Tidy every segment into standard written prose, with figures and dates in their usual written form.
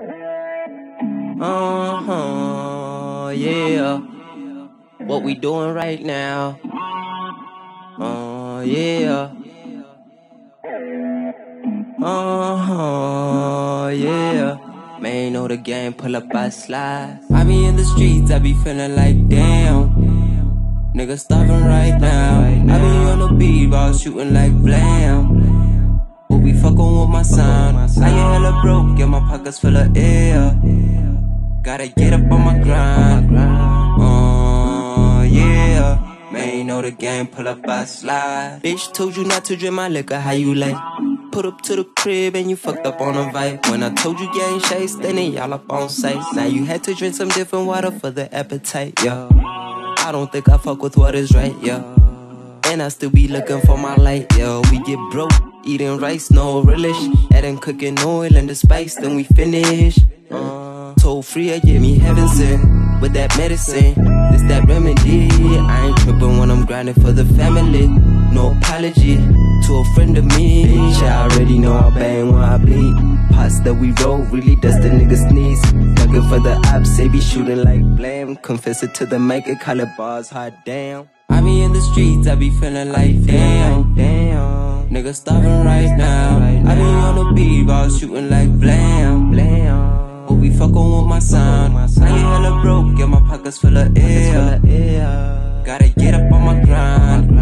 Yeah. What we doing right now? Yeah. Yeah. Man, know the game, pull up, I slide. I be in the streets, I be feeling like damn. Nigga starving right now. I be on the beat, ball shooting like blam. But we fucking with my sound. I get hella broke, get my pockets full of air. Gotta get up on my grind. Yeah. Man, know the game, pull up, I slide. Bitch told you not to drink my liquor, how you like? Put up to the crib and you fucked up on a vibe. When I told you ain't chase, then y'all up on sight. Now you had to drink some different water for the appetite, yeah. I don't think I fuck with what is right, yeah. And I still be looking for my light, yeah. We get broke, eating rice, no relish. Adding cooking oil and the spice, then we finish. Told Freya, give me heaven sent with that medicine. This that remedy. I ain't tripping when I'm grinding for the family. No apology to a friend of me. Bitch, I already know I bang when I bleed. Pots that we roll really does the niggas sneeze. Looking for the ops, they be shooting like blam. Confess it to the mic and call it bars, hot damn. I be in the streets, I be feeling like damn. Niggas starving right now. I be on the beat, ball shooting like blam. But we fucking with my sound. I get hella broke, get my pockets full of air. Gotta get up on my grind.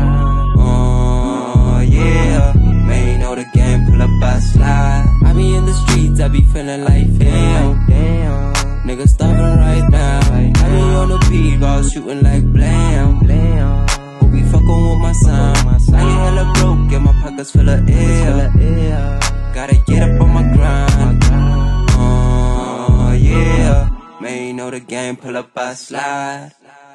Yeah. Man, know the game, pull up, I slide. I be in the streets, I be feeling like damn. Niggas starving right now. I be on the beat, ball shooting like blam. But we fucking with my sound. I get hella broke, get my pockets full of air. Gotta get up on my grind. Yeah. Man, know the game, pull up, I slide.